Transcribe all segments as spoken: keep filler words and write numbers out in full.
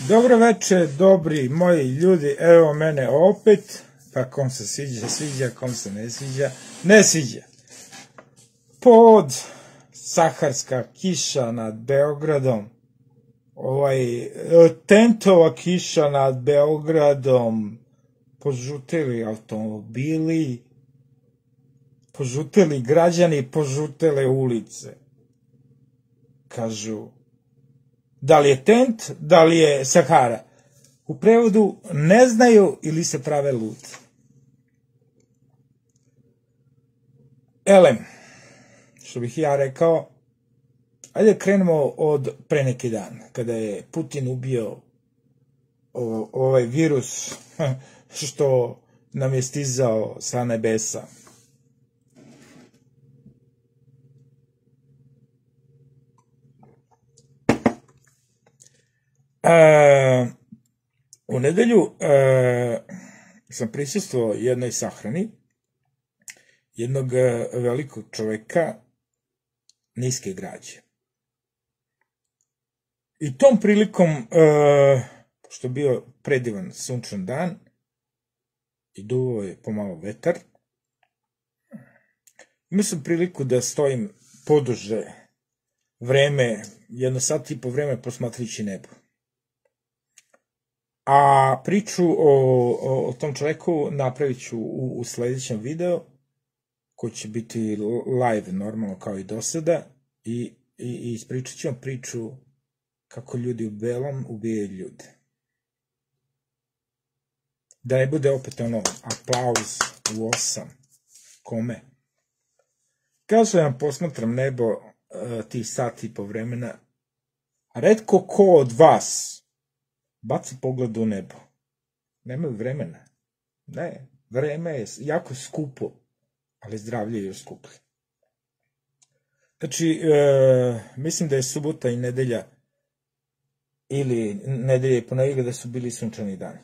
Dobro večer, dobri moji ljudi, evo mene opet, pa kom se sviđa, sviđa, kom se ne sviđa, ne sviđa. Pod saharska kiša nad Beogradom, ovaj, tentova kiša nad Beogradom, požuteli automobili, požuteli građani, požutele ulice. Kažu, da li je tent, da li je Sahara. U prevodu ne znaju ili se prave lud. Elem, što bih ja rekao, ajde krenemo od pre neki dan, kada je Putin ubio ovaj virus što nam je stizao sa nebesa. E, u nedelju e, sam prisustvovao jednoj sahrani jednog velikog čoveka niske građe. I tom prilikom, e, što je bio predivan sunčan dan i duvao je pomalo vetar, imao sam priliku da stojim poduže vreme, jedno sat i po vreme posmatrajući nebo. A priču o, o, o tom čoveku napravit ću u, u sledećem videu, koji će biti live normalno kao i do sada, i, i, i ispričat ću vam priču kako ljudi u belom ubijaju ljude. Da ne bude opet ono aplauz u osam. Kome? Kažem vam, posmatram nebo uh, tih sati i po vremena, a retko ko od vas baci pogled u nebo. Nemaju vremena. Ne, vreme je jako skupo, ali zdravlje je još skuplje. Znači, e, mislim da je subota i nedelja, ili nedelja i ponedjeljak da su bili sunčani dani.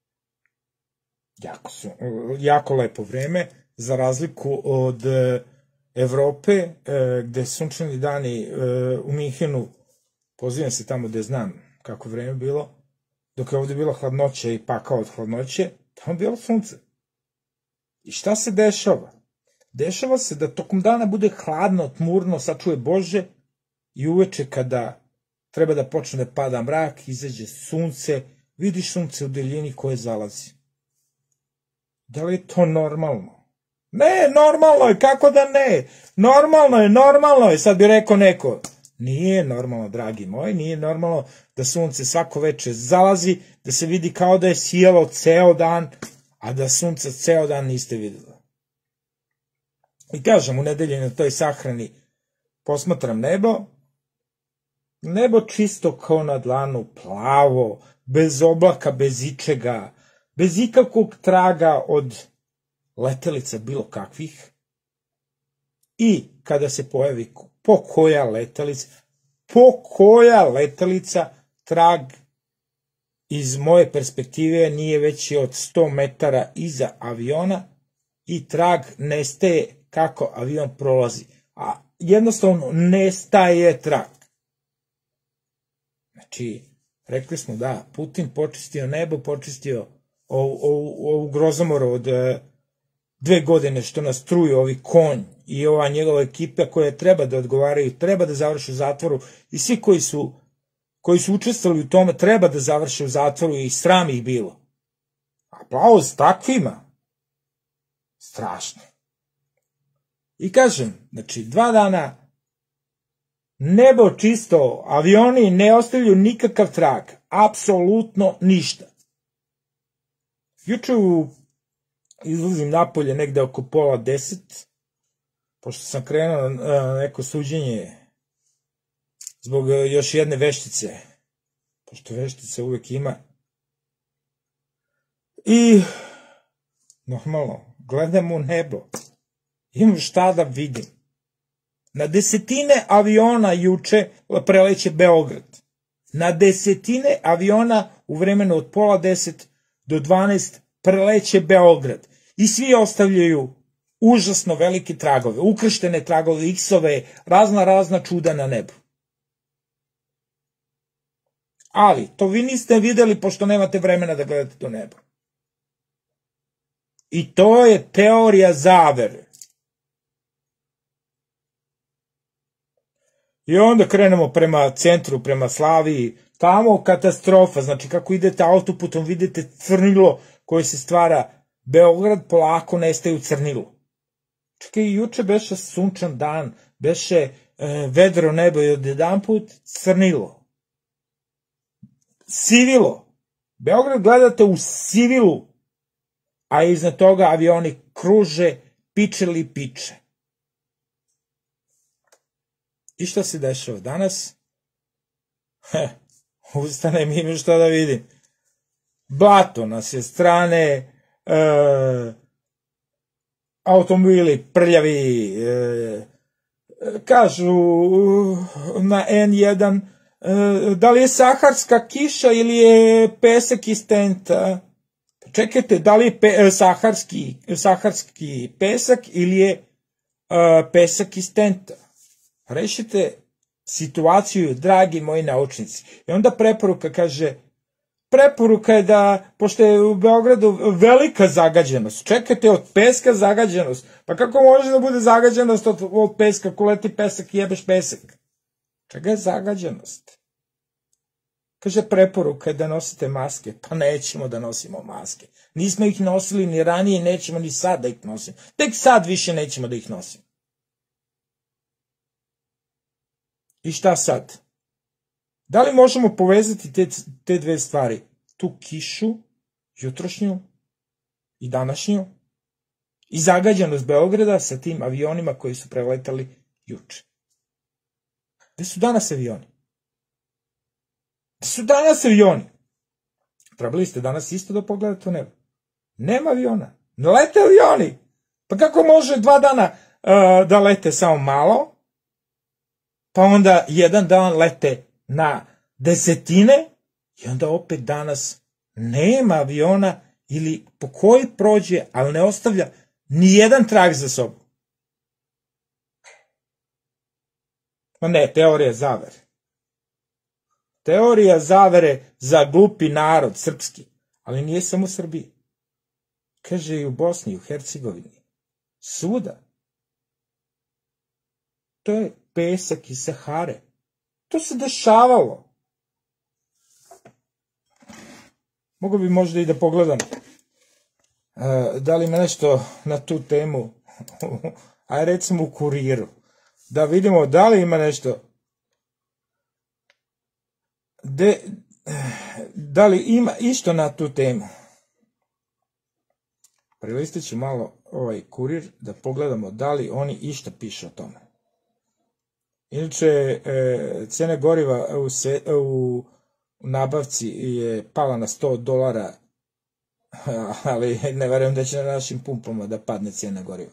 Jako su, jako lepo vreme, za razliku od Evrope, e, gde sunčani dani e, u Minhenu, pozivam se tamo gde znam kako vreme bilo, dok je ovdje bila hladnoća i pakao od hladnoće, tamo je bilo sunce. I šta se dešava? Dešava se da tokom dana bude hladno, tmurno, sačuje Bože, i uveče kada treba da počne da pada mrak, izađe sunce, vidiš sunce u daljini koje zalazi. Da li je to normalno? Ne, normalno je, kako da ne? Normalno je, normalno je, sad bi rekao neko. Nije normalno, dragi moji, nije normalno da sunce svako veče zalazi, da se vidi kao da je sijalo ceo dan, a da sunce ceo dan niste videli. I kažem, u nedelji na toj sahrani posmatram nebo, nebo čisto kao na dlanu, plavo, bez oblaka, bez ičega, bez ikakvog traga od letelica bilo kakvih. I kada se pojavi po koja letelica, po koja letelica, trag iz moje perspektive nije veći od sto metara iza aviona i trag nestaje kako avion prolazi. A jednostavno nestaje trag. Znači, rekli smo da, Putin počistio nebo, počistio ovu, ovu, ovu grozomoru od dve godine što nas truju ovi konj i ova njegova ekipa koja treba da odgovaraju, treba da završe u zatvoru, i svi koji su, koji su učestvovali u tome treba da završe u zatvoru, i sram ih bilo. Aplauz takvima. Strašno. I kažem, znači, dva dana nebo čisto, avioni ne ostavljaju nikakav trag, apsolutno ništa. Juče izlazim napolje negde oko pola deset, pošto sam krenuo na neko suđenje zbog još jedne veštice, pošto veštice uvek ima. I normalno, gledam u nebo, imam šta da vidim. Na desetine aviona juče preleće Beograd. Na desetine aviona u vremenu od pola deset do dvanaest preleće Beograd. I svi ostavljaju užasno velike tragove, ukrštene tragove, iksove, razna razna čuda na nebu. Ali, to vi niste videli pošto nemate vremena da gledate to nebo. I to je teorija zavere. I onda krenemo prema centru, prema Slaviji, tamo katastrofa, znači kako idete autoputom vidite crnilo koje se stvara, Beograd polako nestaje u crnilu. Čekaj, juče beše sunčan dan, beše e, vedro nebo i odjedanput crnilo. Sivilo. Beograd gledate u sivilu, a iznad toga avioni kruže, piče li piče. I šta se dešava danas? Heh, ustanem i imam šta da vidim. Blato na sve strane, e, automobili prljavi, e, kažu na en jedan, e, da li je saharska kiša ili je pesak iz tenta? Čekajte, da li je pe, saharski, saharski pesak ili je e, pesak iz tenta? Rešite situaciju, dragi moji naučnici. I onda preporuka kaže, preporuka je da, pošto je u Beogradu velika zagađenost, čekajte, od peska zagađenost, pa kako može da bude zagađenost od, od peska, ako leti pesak i jebeš pesak? Čega je zagađenost? Kaže, preporuka je da nosite maske, pa nećemo da nosimo maske. Nismo ih nosili ni ranije, nećemo ni sad da ih nosimo. Tek sad više nećemo da ih nosimo. I šta sad? Da li možemo povezati te, te dve stvari? Tu kišu, jutrošnju i današnju, i zagađenost Beograda sa tim avionima koji su preletali juče. Gde su danas avioni? Gde su danas avioni? Trebali ste danas isto da pogledate u nebo. Nema aviona. Ne lete avioni. Pa kako može dva dana uh, da lete samo malo, pa onda jedan dan lete na desetine i onda opet danas nema aviona ili po koji prođe, ali ne ostavlja ni jedan trag za sobom. Ma ne, teorija zavere. Teorija zavere za glupi narod srpski, ali nije samo u Srbiji. Kaže i u Bosni, u Hercegovini. Svuda. To je pesak iz Sahare. To se dešavalo. Mogu bi možda i da pogledam uh, da li ima nešto na tu temu, a recimo u Kuriru, da vidimo da li ima nešto, de, da li ima isto na tu temu. Prelistit ću malo ovaj Kurir da pogledamo da li oni išta piše o tome. Inače, e, cena goriva u, se, u, u nabavci je pala na sto dolara, ali ne verujem da će na našim pumpama da padne cena goriva.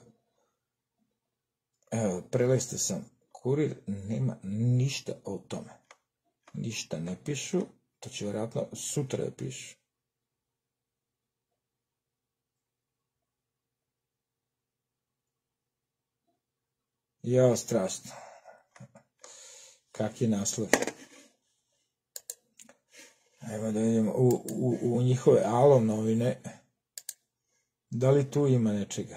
Evo, prelistao sam Kurir, nema ništa o tome. Ništa ne pišu, to će vjerojatno sutra da pišu. Jao, strašno. Kak je naslov? Evo da vidimo u, u, u njihove Alo novine. Da li tu ima nečega?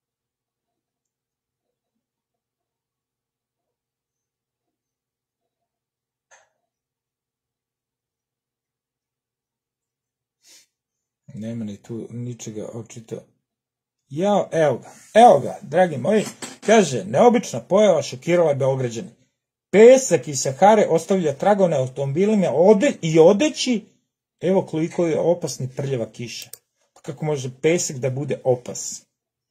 Nema ni tu ničega očito. Jao, evo ga, evo ga, dragi moji. Kaže, neobična pojava šokirala Beograđani. Pesak iz Sahare ostavlja tragove na automobilima ode, i odeći, evo koliko je opasni prljava kiša. Pa kako može pesak da bude opas?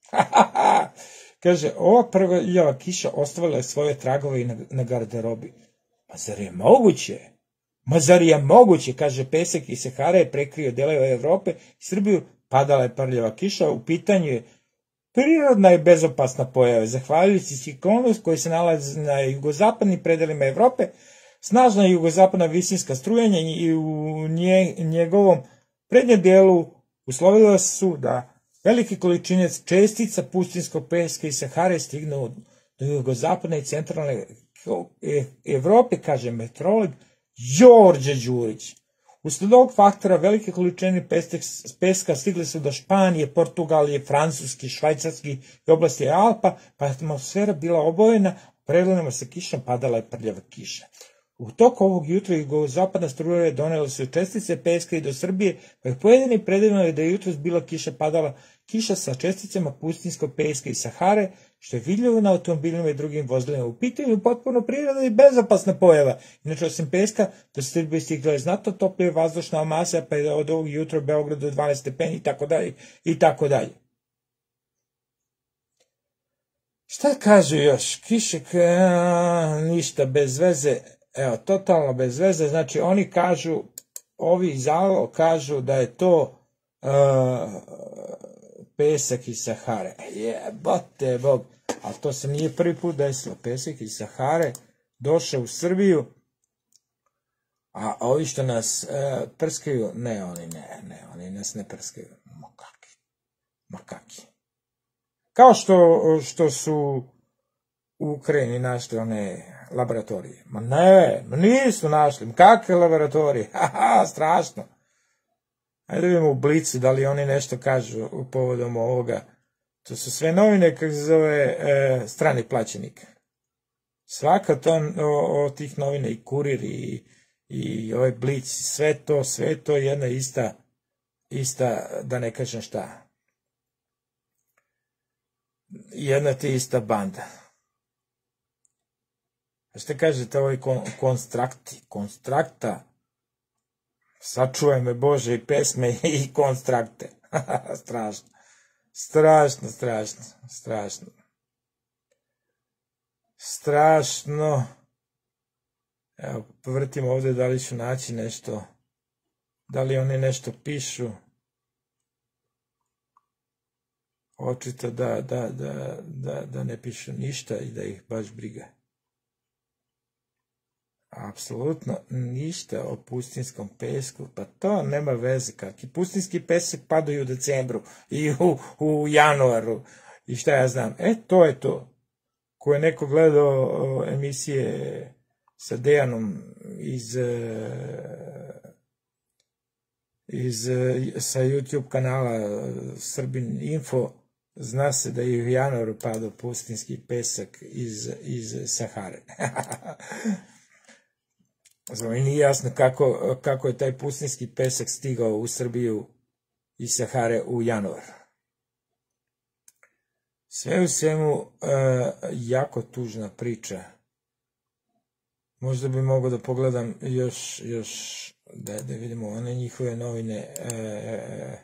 Kaže, ova prljava kiša ostavila je svoje tragove i na, na garderobi. Ma zar je moguće? Ma zar je moguće? Kaže, pesak iz Sahare je prekrio delove Evrope i Srbiju, padala je prljava kiša, u pitanju je prirodna i bezopasna pojava. Zahvaljujući ciklonu koji se nalazi na jugozapadnim predelima Evrope, snažna jugozapadna visinska strujanja i u nje, njegovom prednjem delu uslovila su da velike količine čestica pustinskog peska i Sahare stignu do jugozapadne i centralne Evrope, kaže meteorolog Đorđe Đurić. Usled ovog faktora velike količine peska stigle su do Španije, Portugalije, Francuske, Švajcarske i oblasti Alpa, pa je atmosfera bila obojena, u predlonima sa kišom padala je prljava kiša. U toku ovog jutra jugozapadna struja je donela su čestice peska i do Srbije, pa je pojedini predivno da je jutros bila kiša padala kiša sa česticama pustinskog peska i Sahare, što je vidljivo na automobilima i drugim vozilima. U pitanju potpuno prirodna i bezopasna pojava. Inače, osim peska, do Srbije stigla je znatno toplija vazdušna masa, pa je od ovog jutra u Beogradu dvanaest stepeni i tako dalje i tako dalje. Šta kažu još? Kišek, a, ništa bez veze. Evo, totalno bez veze. Znači, oni kažu, ovi iz Alo kažu da je to uh, pesak iz Sahare. Jebote Bog. Ali to se nije prvi put desilo. Pesak iz Sahare došao u Srbiju, a ovi što nas uh, prskaju, ne, oni ne, ne, oni nas ne prskaju. Makaki. Makaki. Kao što, što su u Ukrajini našli one laboratorije. Ma ne, ma nisu našli. Kakve laboratorije? Haha, strašno. Ajde da vidimo u Blicu da li oni nešto kažu u povodom ovoga. To su sve novine, kako se zove, e, strani plaćenik. Svaka to od tih novina i Kurir i, i ovaj Blic, sve to, sve to jedna ista, ista, da ne kažem šta. Jedna ti ista banda. Šta kažete ovoj konstrakti, konstrakta, sačuvaj me Bože i pesme i konstrakte. Strašno, strašno, strašno, strašno. Strašno. Evo, povrtim ovde da li ću naći nešto, da li oni nešto pišu. Očito da, da, da, da, da ne pišu ništa i da ih baš briga. Apsolutno ništa o pustinskom pesku, pa to nema veze, kakvi pustinski pesak padaju u decembru i u, u januaru i šta ja znam. E, to je to. Ko je neko gledao emisije sa Dejanom iz, iz sa YouTube kanala Srbin Info, zna se da je u januaru padao pustinski pesak iz, iz Sahare. Znači, nije jasno kako, kako je taj pustinski pesak stigao u Srbiju iz Sahare u januar. Sve u svemu, e, jako tužna priča. Možda bi mogao da pogledam još, još da, da vidimo one njihove novine, e,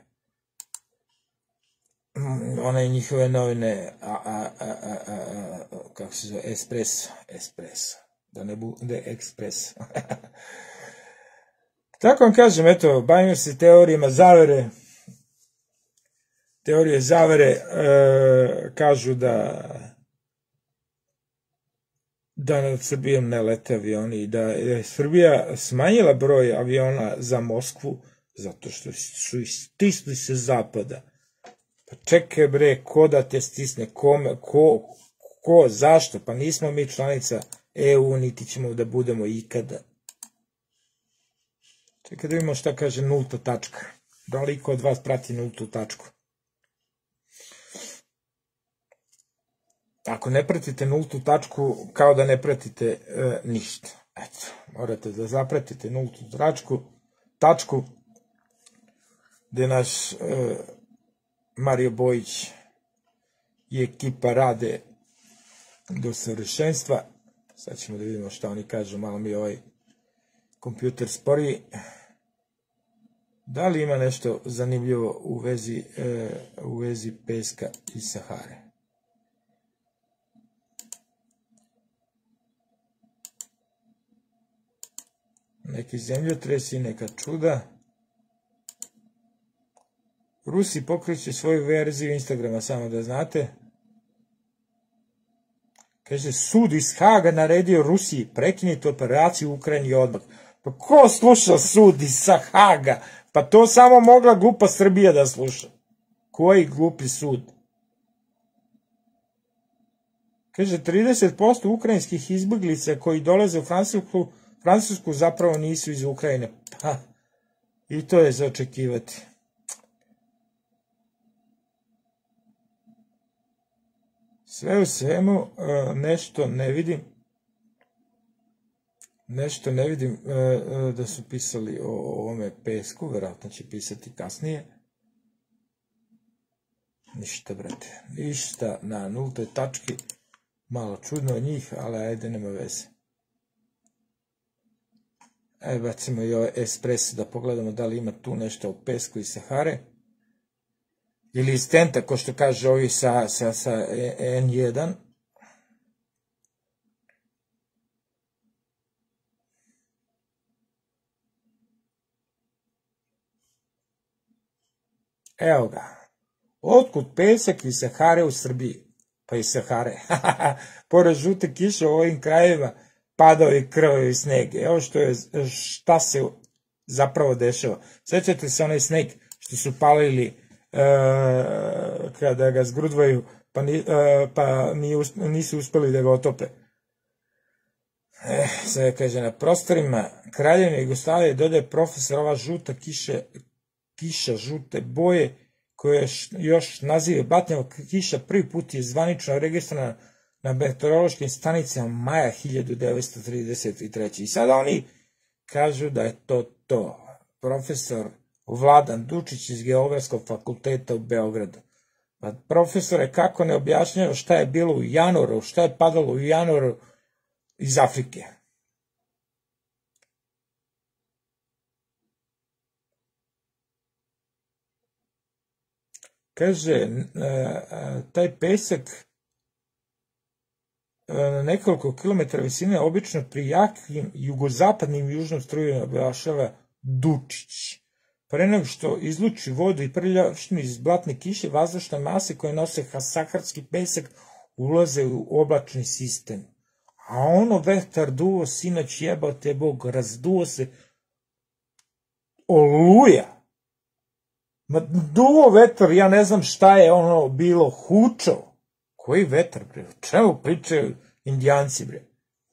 one njihove novine, a, a, a, a, a, kako se zove, Espresso, Espresso. Da ne bude ekspres. Tako vam kažem, eto, bavimo se teorijama zavere. Teorije zavere e, kažu da da nad Srbijom ne lete avioni i da je Srbija smanjila broj aviona za Moskvu zato što su istisli se zapada. Pa čekaj bre, ko da te stisne, kome, ko, ko, zašto? Pa nismo mi članica E U, niti ćemo da budemo ikada. Čekaj da vidimo šta kaže nulta tačka. Da li iko od vas prati nultu tačku? Ako ne pratite nultu tačku, kao da ne pratite e, ništa. Eto, morate da zapratite nultu tačku, tačku gde naš e, Mario Bojić i ekipa rade do savršenstva. Sad ćemo da vidimo šta oni kažu, malo mi ovaj kompjuter spori. Da li ima nešto zanimljivo u vezi, e, u vezi peska iz Sahare? Neki zemljotresi, neka čuda. Rusi pokreću svoju verziju Instagrama, samo da znate. Kaže, sud iz Haga naredio Rusiji prekinuti operaciju u Ukrajini odmah. Pa ko sluša sud iz Haga? Pa to samo mogla glupa Srbija da sluša. Koji glupi sud? Kaže, trideset posto ukrajinskih izbeglica koji dolaze u Francusku, Francusku zapravo nisu iz Ukrajine. Pa, i to je za očekivati. Sve u svemu nešto ne vidim. Nešto ne vidim da su pisali o ovome pesku, verovatno će pisati kasnije. Ništa, brate, ništa na nultoj tački. Malo čudno od njih, ali ajde, nema veze. Ajde, bacimo i ovaj espresso da pogledamo da li ima tu nešto o pesku iz Sahare. Ili iz Tenta, ko što kaže ovi sa, sa, sa en jedan. Evo ga. Otkud pesak iz Sahare u Srbiji? Pa iz Sahare. Pored žute kiše u ovim krajevima padao i krvavi sneg. Evo što je, šta se zapravo dešava. Sjećate se onaj sneg što su palili uh, kada ga zgrudvaju pa, ni, uh, pa nisu uspeli da ga otope. Eh, sad kaže, na prostorima Kraljevine Jugoslavije dodaje profesor ova žuta kiše, kiša žute boje koje još nazive Batnjava kiša prvi put je zvanično registrovana na meteorološkim stanicama maja hiljadu devetsto trideset treće. I sada oni kažu da je to to. Profesor Vladan Dučić iz Geografskog fakulteta u Beogradu. Pa profesore, kako ne objašnjaju šta je bilo u januaru, šta je padalo u januaru iz Afrike? Kaže, taj pesak na nekoliko kilometara visine obično pri jakim jugozapadnim i južnom strujem objašnjava Dučić. Pre nego što izluči vodu i prljavštinu iz blatne kiše, vazdušne mase koje nose saharski pesak ulaze u oblačni sistem. A ono vetar duo, sinoć jebao te Bog, razduo se oluja. Ma duo vetar, ja ne znam šta je ono bilo, hučao. Koji vetar, bre? O čemu pričaju Indijanci, bre?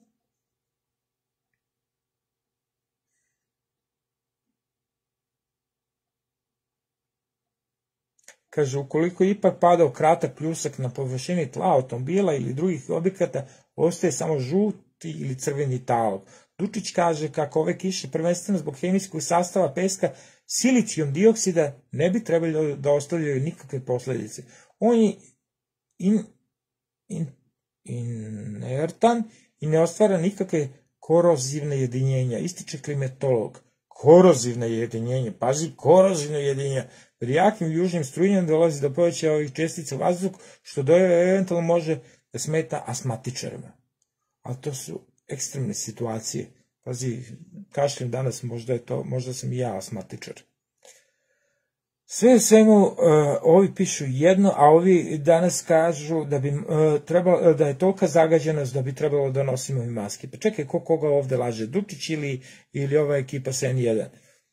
Kaže, ukoliko je ipak padao kratak pljusak na površini tla automobila ili drugih objekata, ostaje samo žuti ili crveni talog. Dučić kaže kako ove kiše, prvenstveno zbog hemijskog sastava peska, silicijum dioksida, ne bi trebali da ostavljaju nikakve posljedice. On je in, in, inertan i ne ostvara nikakve korozivne jedinjenja, ističe klimatolog. Korozivne jedinjenja, pazi, korozivne jedinjenja. Pri jakim južnim strujenjem dolazi do povećaja ovih čestica vazduh, što do eventualno može da smeta asmatičarima. Ali to su ekstremne situacije. Pazi, kašljem danas, možda je to, možda sam i ja asmatičar. Sve u svemu, uh, ovi pišu jedno, a ovi danas kažu da, bi, uh, trebalo, da je tolika zagađenost da bi trebalo da nosimo i maske. Pa čekaj, ko koga ovde laže, Dučić ili, ili ova ekipa sa en jedan?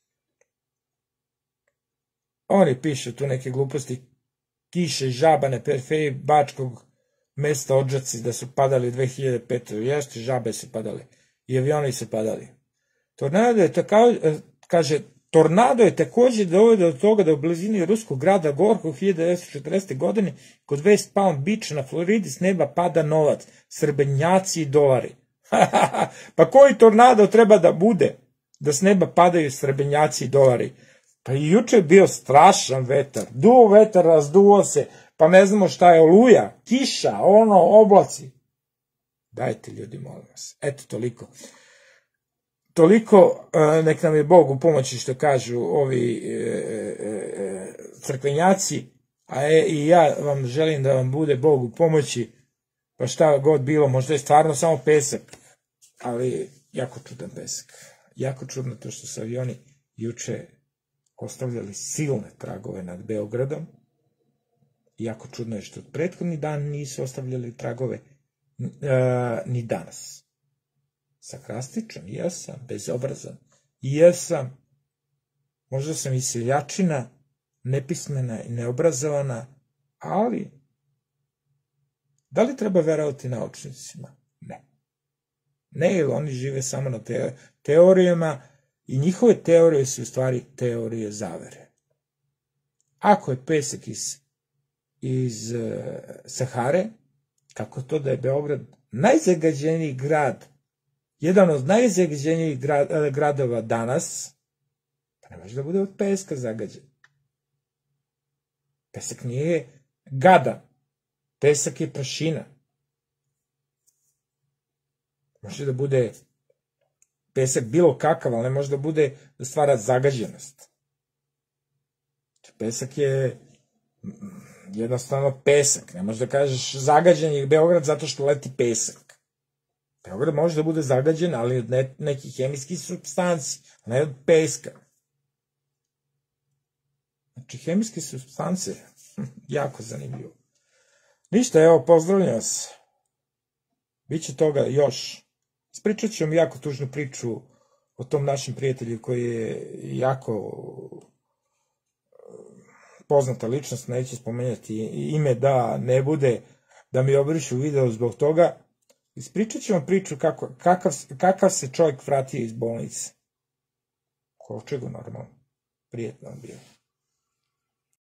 Oni pišu tu neke gluposti, kiše, žabane, perfeji, bačkog mesta Odžaci da su padali dve hiljade pete. Jeste, žabe su padali i avioni su padali. Tornado je tako, kaže, tornado je takođe doveo do toga da u blizini ruskog grada Gorko u hiljadu devetsto četrdesete. godine kod West Palm Beach na Floridi s neba pada novac, srebrnjaci i dolari. Pa koji tornado treba da bude da s neba padaju srebrnjaci i dolari? Pa i juče je bio strašan vetar, duo vetar, razduo se, pa ne znamo šta je, oluja, kiša, ono, oblaci. Dajte ljudi, molim vas. Eto, toliko. Toliko, nek nam je Bog u pomoći, što kažu ovi e, e, crkvenjaci, a e, i ja vam želim da vam bude Bog u pomoći, pa šta god bilo, možda je stvarno samo pesak, ali jako čudan pesak. Jako čudno to što su avioni juče ostavljali silne tragove nad Beogradom. Jako čudno je što prethodni dan nisu ostavljali tragove uh, ni danas. Sarkastičan, jesam, bezobrazan, jesam, možda sam i seljačina, nepismena i neobrazovana, ali da li treba verovati naučnicima? Ne. Ne, oni žive samo na te, teorijama i njihove teorije su u stvari teorije zavere. Ako je pesak iz, iz uh, Sahare, kako to da je Beograd najzagađeniji grad, jedan od najzagađenijih grad, uh, gradova danas, pa ne može da bude od peska zagađen. Pesak nije gada, pesak je prašina. Može da bude pesak bilo kakav, ali ne može da bude da stvara zagađenost. Pesak je jednostavno pesak. Ne možeš da kažeš zagađen je Beograd zato što leti pesak. Beograd može da bude zagađen, ali od ne, nekih hemijskih supstanci, a ne od peska. Znači, hemijske supstance, jako zanimljivo. Ništa, evo, pozdravljam vas. Biće toga još. Ispričat ću vam jako tužnu priču o tom našem prijatelju koji je jako poznata ličnost, neću spomenjati ime da ne bude da mi obrišu video zbog toga. Ispričat ću vam priču kako, kakav, kakav se čovjek vratio iz bolnice. Kovčegu normalno. Prijetno bio.